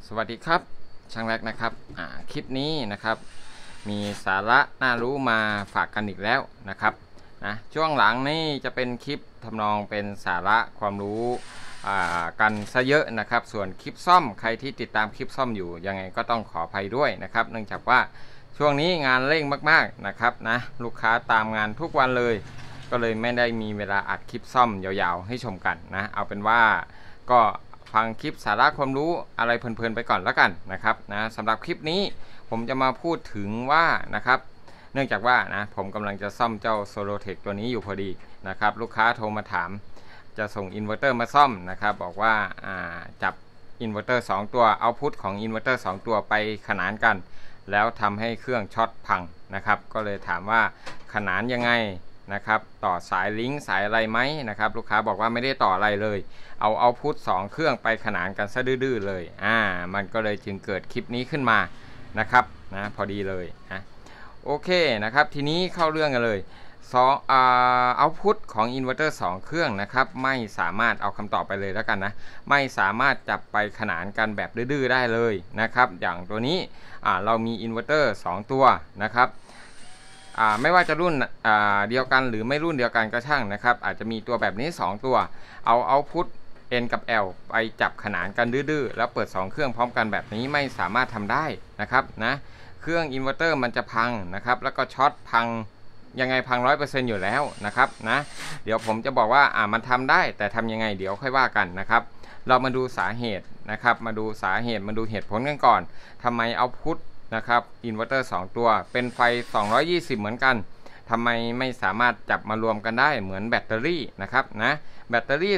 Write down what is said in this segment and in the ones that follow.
สวัสดีครับช่างแรกนะครับคลิปนี้นะครับมีสาระน่ารู้มาฝากกันอีกแล้วนะครับช่วงหลังนี่จะเป็นคลิปทำนองเป็นสาระความรู้กันซะเยอะนะครับส่วนคลิปซ่อมใครที่ติดตามคลิปซ่อมอยู่ยังไงก็ต้องขออภัยด้วยนะครับเนื่องจากว่าช่วงนี้งานเร่งมากๆนะครับลูกค้าตามงานทุกวันเลยก็เลยไม่ได้มีเวลาอัดคลิปซ่อมยาวๆให้ชมกันเอาเป็นว่าก็ฟังคลิปสาระความรู้อะไรเพลินๆไปก่อนแล้วกันนะครับสำหรับคลิปนี้ผมจะมาพูดถึงว่านะครับเนื่องจากว่าผมกำลังจะซ่อมเจ้า Solotech ตัวนี้อยู่พอดีนะครับลูกค้าโทรมาถามจะส่งอินเวอร์เตอร์มาซ่อมนะครับบอกว่าจับอินเวอร์เตอร์2ตัวเอาพุทของอินเวอร์เตอร์2ตัวไปขนานกันแล้วทำให้เครื่องช็อตพังนะครับก็เลยถามว่าขนานยังไงนะครับต่อสายลิงก์สายอะไรไหมนะครับลูกค้าบอกว่าไม่ได้ต่ออะไรเลยเอาพุท2เครื่องไปขนานกันซะดื้อๆเลยมันก็เลยจึงเกิดคลิปนี้ขึ้นมานะครับพอดีเลยโอเคนะครับทีนี้เข้าเรื่องกันเลยเอาพุทของอินเวอร์เตอร์2เครื่องนะครับไม่สามารถเอาคำตอบไปเลยแล้วกันไม่สามารถจับไปขนานกันแบบดื้อๆได้เลยนะครับอย่างตัวนี้เรามีอินเวอร์เตอร์2ตัวนะครับไม่ว่าจะรุ่นเดียวกันหรือไม่รุ่นเดียวกันก็ช่างนะครับอาจจะมีตัวแบบนี้2ตัวเอาพุท N กับ L ไปจับขนานกันดื้อๆแล้วเปิด2เครื่องพร้อมกันแบบนี้ไม่สามารถทำได้นะครับเครื่องอินเวอร์เตอร์มันจะพังนะครับแล้วก็ช็อตพังยังไงพัง 100% อยู่แล้วนะครับเดี๋ยวผมจะบอกว่ามันทำได้แต่ทำยังไงเดี๋ยวค่อยว่ากันนะครับเรามาดูสาเหตุนะครับมาดูเหตุผลกันก่อนทำไมเอาพุทนะครับอินเวอร์เตอร์2ตัวเป็นไฟ220เหมือนกันทำไมไม่สามารถจับมารวมกันได้เหมือนแบตเตอรี่นะครับแบตเตอรี่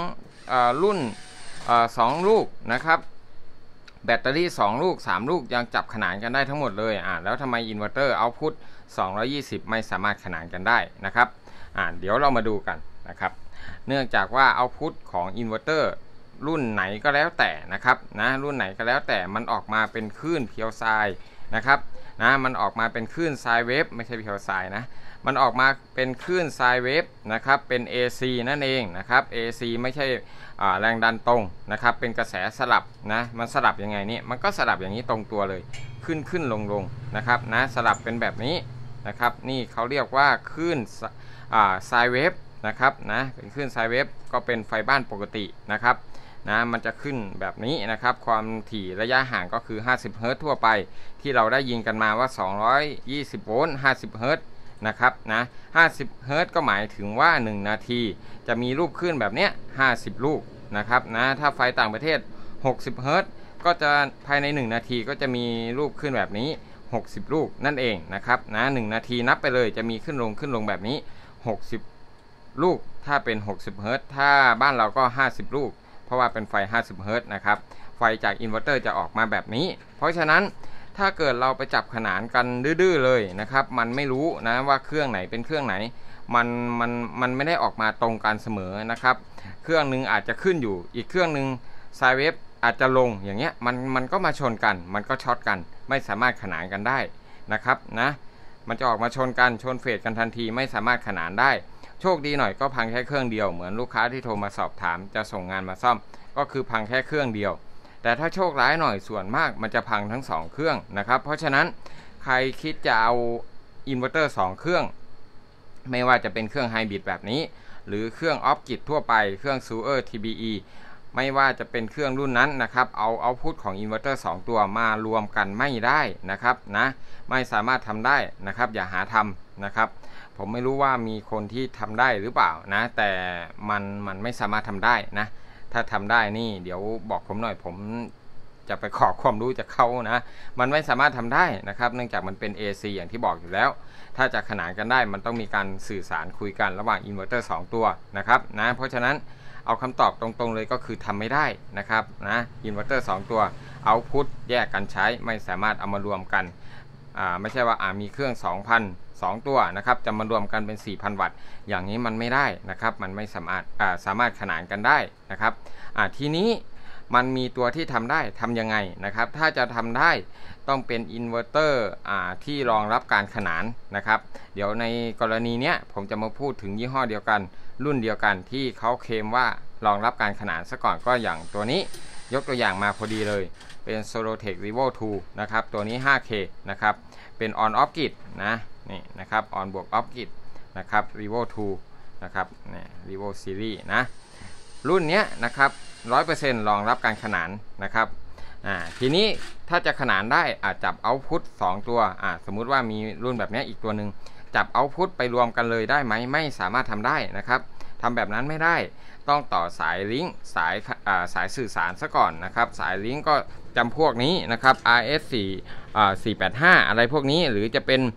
2รุ่น2ลูกนะครับแบตเตอรี่2ลูก3ลูกยังจับขนานกันได้ทั้งหมดเลยแล้วทำไมอินเวอร์เตอร์เอาพุท220ไม่สามารถขนานกันได้นะครับเดี๋ยวเรามาดูกันนะครับเนื่องจากว่าเอาพุทของอินเวอร์เตอร์รุ่นไหนก็แล้วแต่นะครับรุ่นไหนก็แล้วแต่มันออกมาเป็นคลื่นเพียวไซน์นะครับมันออกมาเป็นคลื่นไซน์เวฟไม่ใช่เพียวไซน์มันออกมาเป็นคลื่นไซน์เวฟนะครับเป็น AC นั่นเองนะครับ AC ไม่ใช่แรงดันตรงนะครับเป็นกระแสสลับมันสลับยังไงนี่มันก็สลับอย่างนี้ตรงตัวเลยขึ้นลงนะครับสลับเป็นแบบนี้นะครับนี่เขาเรียกว่าคลื่นไซน์เวฟนะครับเป็นคลื่นไซน์เวฟก็เป็นไฟบ้านปกตินะครับมันจะขึ้นแบบนี้นะครับความถี่ระยะห่างก็คือ50 เฮิรตซ์ทั่วไปที่เราได้ยินกันมาว่า220โวลต์50 เฮิรตซ์นะครับ50 เฮิรตซ์ก็หมายถึงว่า1นาทีจะมีรูปขึ้นแบบเนี้ย50ลูกนะครับถ้าไฟต่างประเทศ60 เฮิรตซ์ก็จะภายใน1นาทีก็จะมีรูปขึ้นแบบนี้60ลูกนั่นเองนะครับ1นาทีนับไปเลยจะมีขึ้นลงแบบนี้60ลูกถ้าเป็น60 เฮิรตซ์ถ้าบ้านเราก็50ลูกเพราะว่าเป็นไฟ50 เฮิรตซ์นะครับไฟจากอินเวอร์เตอร์จะออกมาแบบนี้เพราะฉะนั้นถ้าเกิดเราไปจับขนานกันดื้อๆเลยนะครับมันไม่รู้ว่าเครื่องไหนเป็นเครื่องไหนมันไม่ได้ออกมาตรงกันเสมอนะครับเครื่องนึงอาจจะขึ้นอยู่อีกเครื่องนึงไซน์เวฟอาจจะลงอย่างเงี้ยมันก็มาชนกันมันก็ช็อตกันไม่สามารถขนานกันได้นะครับมันจะออกมาชนเฟสกันทันทีไม่สามารถขนานได้โชคดีหน่อยก็พังแค่เครื่องเดียวเหมือนลูกค้าที่โทรมาสอบถามจะส่งงานมาซ่อมก็คือพังแค่เครื่องเดียวแต่ถ้าโชคร้ายหน่อยส่วนมากมันจะพังทั้ง2เครื่องนะครับเพราะฉะนั้นใครคิดจะเอาอินเวอร์เตอร์2เครื่องไม่ว่าจะเป็นเครื่องไฮบริดแบบนี้หรือเครื่องออฟกิดทั่วไปเครื่องซูเออร์ TBE ไม่ว่าจะเป็นเครื่องรุ่นนั้นนะครับเอาพุทของอินเวอร์เตอร์2ตัวมารวมกันไม่ได้นะครับไม่สามารถทำได้นะครับอย่าหาทำนะครับผมไม่รู้ว่ามีคนที่ทำได้หรือเปล่าแต่มันไม่สามารถทำได้ถ้าทำได้นี่เดี๋ยวบอกผมหน่อยผมจะไปขอความรู้จากเขามันไม่สามารถทำได้นะครับเนื่องจากมันเป็น AC อย่างที่บอกอยู่แล้วถ้าจะขนานกันได้มันต้องมีการสื่อสารคุยกันระหว่างอินเวอร์เตอร์2ตัวนะครับเพราะฉะนั้นเอาคำตอบตรงๆเลยก็คือทำไม่ได้นะครับอินเวอร์เตอร์2ตัวเอาพุทแยกกันใช้ไม่สามารถเอามารวมกันไม่ใช่ว่ามีเครื่อง 2,002 ตัวนะครับจะมารวมกันเป็น 4,000 วัตต์อย่างนี้มันไม่ได้นะครับมันไม่สามารถขนานกันได้นะครับทีนี้มันมีตัวที่ทำได้ทำยังไงนะครับถ้าจะทำได้ต้องเป็นอินเวอร์เตอร์ที่รองรับการขนานนะครับเดี๋ยวในกรณีเนี้ยผมจะมาพูดถึงยี่ห้อเดียวกันรุ่นเดียวกันที่เขาเคลมว่ารองรับการขนานซะก่อนก็อย่างตัวนี้ยกตัวอย่างมาพอดีเลยเป็น Solotech Revo 2 นะครับตัวนี้ 5K นะครับเป็น on off grid นะนี่นะครับ on บวก off grid นะครับ Revo 2 นะครับนี่ Revo Series นะรุ่นนี้นะครับ 100% รองรับการขนานนะครับทีนี้ถ้าจะขนานได้จับเอาท์พุต2ตัวสมมุติว่ามีรุ่นแบบนี้อีกตัวหนึ่งจับเอาท์พุตไปรวมกันเลยได้ไหมไม่สามารถทำได้นะครับทำแบบนั้นไม่ได้ต้องต่อสายลิงก์สายสื่อสารซะก่อนนะครับสายลิงก์ก็จำพวกนี้นะครับ RS4 485อะไรพวกนี้หรือจะเป็น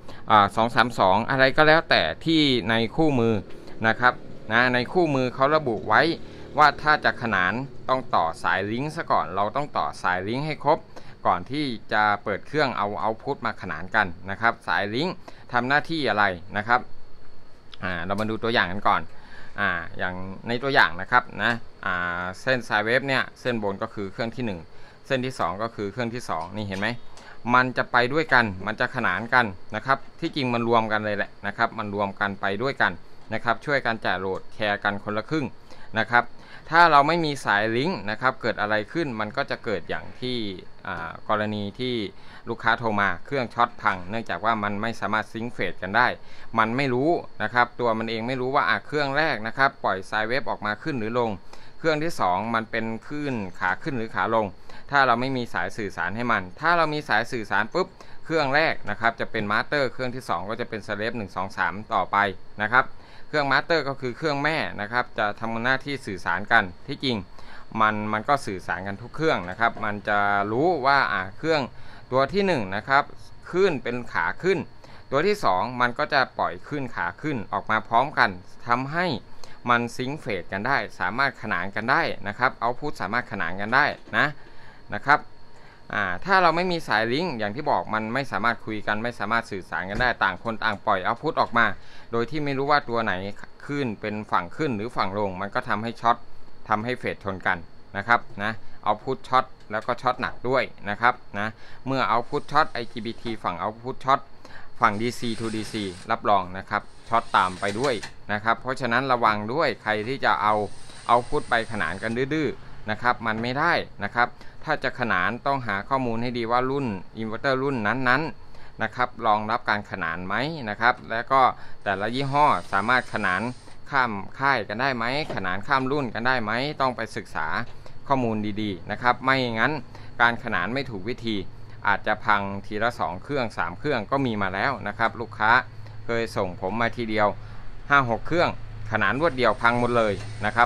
232อะไรก็แล้วแต่ที่ในคู่มือนะครับในคู่มือเขาระบุไว้ว่าถ้าจะขนานต้องต่อสายลิงก์ซะก่อนเราต้องต่อสายลิงก์ให้ครบก่อนที่จะเปิดเครื่องเอาพุตมาขนานกันนะครับสายลิงก์ทำหน้าที่อะไรนะครับเรามาดูตัวอย่างกันก่อนอย่างในตัวอย่างนะครับเส้นสายเวฟเนี่ยเส้นบนก็คือเครื่องที่1เส้นที่2ก็คือเครื่องที่2นี่เห็นไหมมันจะไปด้วยกันมันจะขนานกันนะครับที่จริงมันรวมกันเลยแหละนะครับมันรวมกันไปด้วยกันนะครับช่วยกันจ่ายโหลดแชร์กันคนละครึ่งนะครับถ้าเราไม่มีสายลิงก์นะครับเกิดอะไรขึ้นมันก็จะเกิดอย่างที่กรณีที่ลูกค้าโทรมาเครื่องช็อตพังเนื่องจากว่ามันไม่สามารถซิงค์เฟสกันได้มันไม่รู้นะครับตัวมันเองไม่รู้ว่าเครื่องแรกนะครับปล่อยสายเวฟออกมาขึ้นหรือลงเครื่องที่2มันเป็นคลื่นขาขึ้นหรือขาลงถ้าเราไม่มีสายสื่อสารให้มันถ้าเรามีสายสื่อสารปุ๊บเครื่องแรกนะครับจะเป็นมาสเตอร์เครื่องที่2ก็จะเป็นสเลฟ1 2 3ต่อไปนะครับเครื่องมาสเตอร์ก็คือเครื่องแม่นะครับจะทำหน้าที่สื่อสารกันที่จริงมันก็สื่อสารกันทุกเครื่องนะครับมันจะรู้ว่าเครื่องตัวที่1นะครับขึ้นเป็นขาขึ้นตัวที่2มันก็จะปล่อยขึ้นขาขึ้นออกมาพร้อมกันทำให้มันซิงค์เฟสกันได้สามารถขนานกันได้นะครับเอาพุตสามารถขนานกันได้นะครับถ้าเราไม่มีสายลิงก์อย่างที่บอกมันไม่สามารถคุยกันไม่สามารถสื่อสารกันได้ต่างคนต่างปล่อยเอาพุตออกมาโดยที่ไม่รู้ว่าตัวไหนขึ้นเป็นฝั่งขึ้นหรือฝั่งลงมันก็ทำให้ช็อตทำให้เฟสชนกันนะครับเอาพุตช็อตแล้วก็ช็อตหนักด้วยนะครับเมื่อเอาพุตช็อต IGBT ฝั่งเอาพุตช็อตฝั่ง DC to DC รับรองนะครับช็อตตามไปด้วยนะครับเพราะฉะนั้นระวังด้วยใครที่จะเอาพุตไปขนานกันดื้อๆนะครับมันไม่ได้นะครับถ้าจะขนานต้องหาข้อมูลให้ดีว่ารุ่นอินเวอร์เตอร์รุ่นนั้นนะครับรองรับการขนานไหมนะครับและก็แต่ละยี่ห้อสามารถขนานข้ามค่ายกันได้ไหมขนานข้ามรุ่นกันได้ไหมต้องไปศึกษาข้อมูลดีๆนะครับไม่งั้นการขนานไม่ถูกวิธีอาจจะพังทีละ2เครื่อง3เครื่องก็มีมาแล้วนะครับลูกค้าเคยส่งผมมาทีเดียว 5-6 เครื่องขนานรวดเดียวพังหมดเลยนะครับ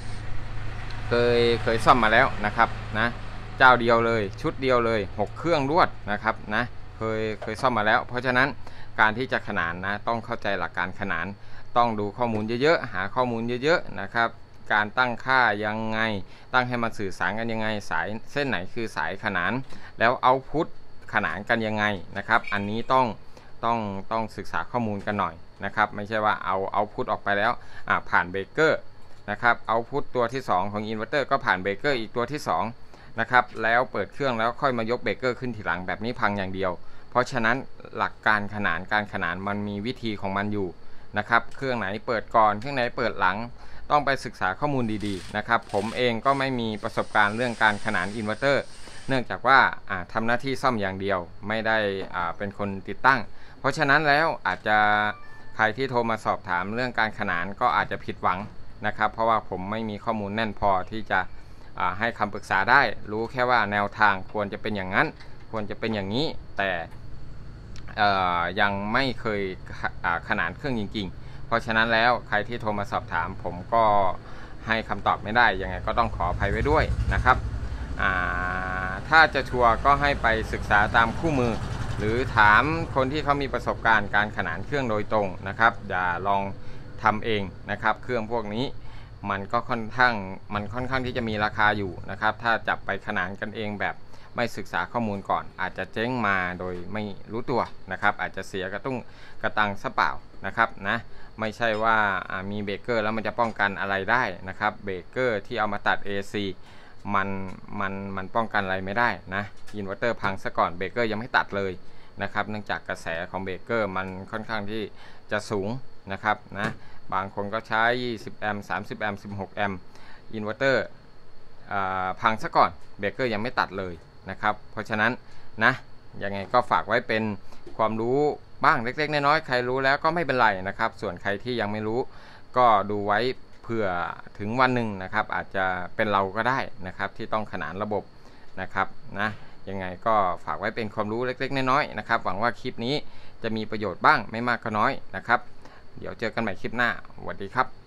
เคยซ่อมมาแล้วนะครับเจ้าเดียวเลยชุดเดียวเลย6เครื่องรวดนะครับเคยซ่อมมาแล้วเพราะฉะนั้นการที่จะขนานต้องเข้าใจหลักการขนานต้องดูข้อมูลเยอะๆหาข้อมูลเยอะๆนะครับการตั้งค่ายังไงตั้งให้มันสื่อสารกันยังไงสายเส้นไหนคือสายขนานแล้วเอาพุตขนานกันยังไงนะครับอันนี้ต้องศึกษาข้อมูลกันหน่อยนะครับไม่ใช่ว่าเอาพุตออกไปแล้วผ่านเบรกเกอร์นะครับเอาพุตตัวที่2ของอินเวอร์เตอร์ก็ผ่านเบรกเกอร์อีกตัวที่2นะครับแล้วเปิดเครื่องแล้วค่อยมายกเบรกเกอร์ขึ้นทีหลังแบบนี้พังอย่างเดียวเพราะฉะนั้นหลักการขนานมันมีวิธีของมันอยู่นะครับเครื่องไหนเปิดก่อนเครื่องไหนเปิดหลังต้องไปศึกษาข้อมูลดีๆนะครับผมเองก็ไม่มีประสบการณ์เรื่องการขนานอินเวอร์เตอร์เนื่องจากว่าทำหน้าที่ซ่อมอย่างเดียวไม่ได้เป็นคนติดตั้งเพราะฉะนั้นแล้วอาจจะใครที่โทรมาสอบถามเรื่องการขนานก็อาจจะผิดหวังนะครับเพราะว่าผมไม่มีข้อมูลแน่นพอที่จะให้คำปรึกษาได้รู้แค่ว่าแนวทางควรจะเป็นอย่างนั้นควรจะเป็นอย่างนี้แต่ยังไม่เคยขนานเครื่องจริงๆเพราะฉะนั้นแล้วใครที่โทรมาสอบถามผมก็ให้คำตอบไม่ได้ยังไงก็ต้องขออภัยไว้ด้วยนะครับถ้าจะชัวร์ก็ให้ไปศึกษาตามคู่มือหรือถามคนที่เขามีประสบการณ์การขนานเครื่องโดยตรงนะครับอย่าลองทำเองนะครับเครื่องพวกนี้มันค่อนข้างที่จะมีราคาอยู่นะครับถ้าจับไปขนานกันเองแบบไม่ศึกษาข้อมูลก่อนอาจจะเจ๊งมาโดยไม่รู้ตัวนะครับอาจจะเสียกระตังซะเปล่านะครับไม่ใช่ว่ามีเบรกเกอร์แล้วมันจะป้องกันอะไรได้นะครับเบรกเกอร์ที่เอามาตัด AC มันป้องกันอะไรไม่ได้อินเวอร์เตอร์พังซะก่อนเบรกเกอร์ยังไม่ตัดเลยนะครับเนื่องจากกระแสของเบรกเกอร์มันค่อนข้างที่จะสูงนะครับบางคนก็ใช้20 แอมป์30 แอมป์16 แอมป์อินเวอร์เตอร์พังซะก่อนเบรกเกอร์ยังไม่ตัดเลยนะครับเพราะฉะนั้นนะยังไงก็ฝากไว้เป็นความรู้บ้างเล็กๆน้อยๆใครรู้แล้วก็ไม่เป็นไรนะครับส่วนใครที่ยังไม่รู้ก็ดูไว้เผื่อถึงวันหนึ่งนะครับอาจจะเป็นเราก็ได้นะครับที่ต้องขนานระบบนะครับนะยังไงก็ฝากไว้เป็นความรู้เล็กๆน้อยๆนะครับหวังว่าคลิปนี้จะมีประโยชน์บ้างไม่มากก็น้อยนะครับเดี๋ยวเจอกันใหม่คลิปหน้าสวัสดีครับ